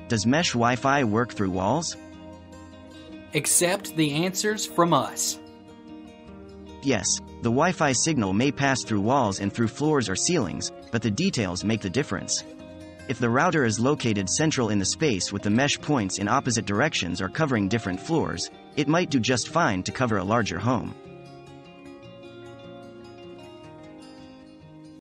Does mesh Wi-Fi work through walls? Accept the answers from us. Yes, the Wi-Fi signal may pass through walls and through floors or ceilings, but the details make the difference. If the router is located central in the space with the mesh points in opposite directions or covering different floors, it might do just fine to cover a larger home.